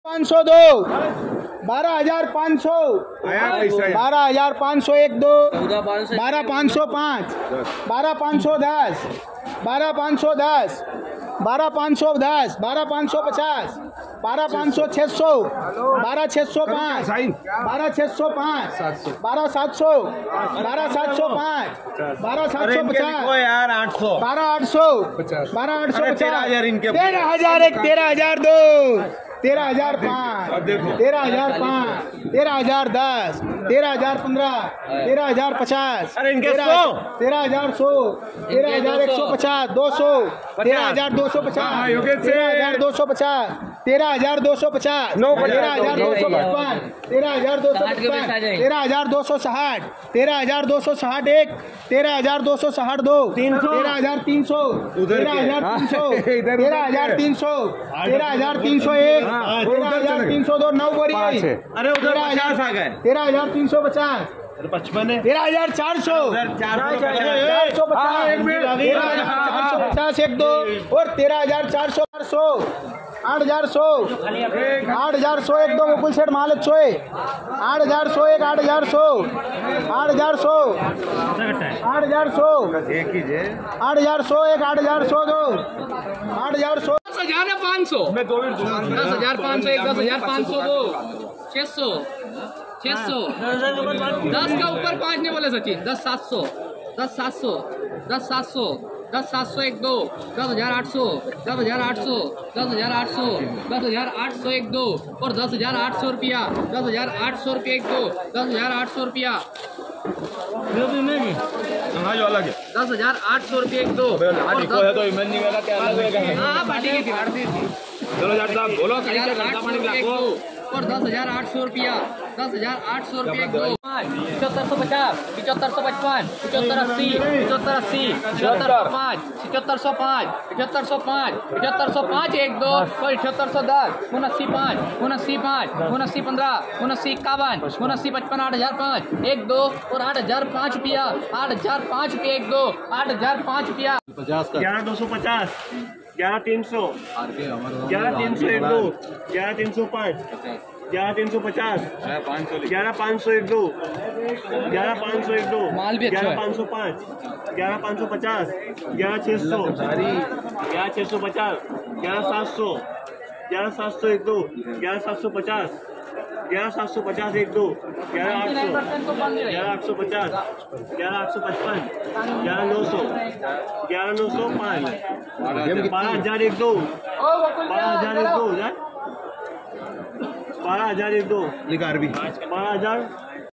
502, 12,500, 12,500 1 2, 12,505, 12,510, 12,510, 12,510, 12,550, 12,500, 600, 12,605, 12,605, 12,700, 12,705, 12,750, 12,800, 12,850, 13,000 1, 13,002, 13,005, 13,005, 13,010, 13,015, 13,050, 13,100, 13,150, 200, 13,250, 13,250, 13,250, 13,255, 13,255, 13,260, 13,261, 13,262, 13,300, 13,300, 13,300, 13,301, 13,302, 9 बोरी। अरे उधर 50 आ गए। 13,350, 55 है। 13,400, 450, 1 2 और 13,400, 8,100, 8,100 1 2 मुकुल सेठ मालिक छोए, 8,100 1, 8,100, 8,100, 8,100, 8,100 1, 8,100 2, 8,100, 10,500, 10,500 1, 10,500 2, 600, 600, 10 का ऊपर 5 नहीं बोले सचिन, 10,700, 10,700, 10,700, 10,700 1 2, 10,800, 10,800, 10,800, 10,800 1 2 और 10,800 रुपया, 10,800 रुपये 1 2, 10,800 रुपया, जो अलग है 10,800 रुपये 1 2 और 10,800 रुपया, 10,800 रुपये 1 2, 7550, 7555, 7580, 7580, 7505, 7505, 7505, 7505 1 2 और 7810, 7905, 7905, 7915, 7951, 7955, 8,005 1 2 और 8,005 रुपया, 8,005 रुपये 1 2, 8,005 रुपया, 11,250, 11,300, 11,300 1 2, 11,305, 11,350, 11,500 1 2, 11,500 1 2, 11,505, 11,550, 11,600, 11,650, 11,700, 11,700 1 2, 11,750, 11,750 1 2, 11,800, 11,850, 11,855, 11,900, 11,900 5, 12,000 1 2, 12,000 1 2, 12,000 1 2, 12,000